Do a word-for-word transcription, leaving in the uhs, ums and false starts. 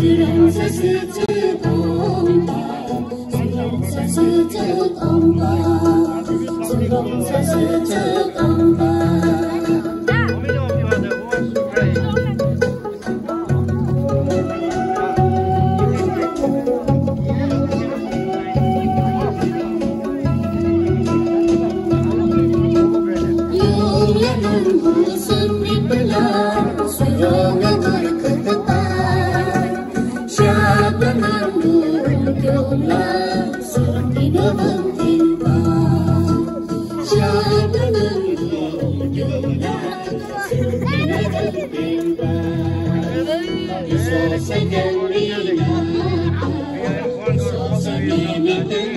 龙山狮子东巴，是龙山狮子东巴，是龙山狮子东巴。Saya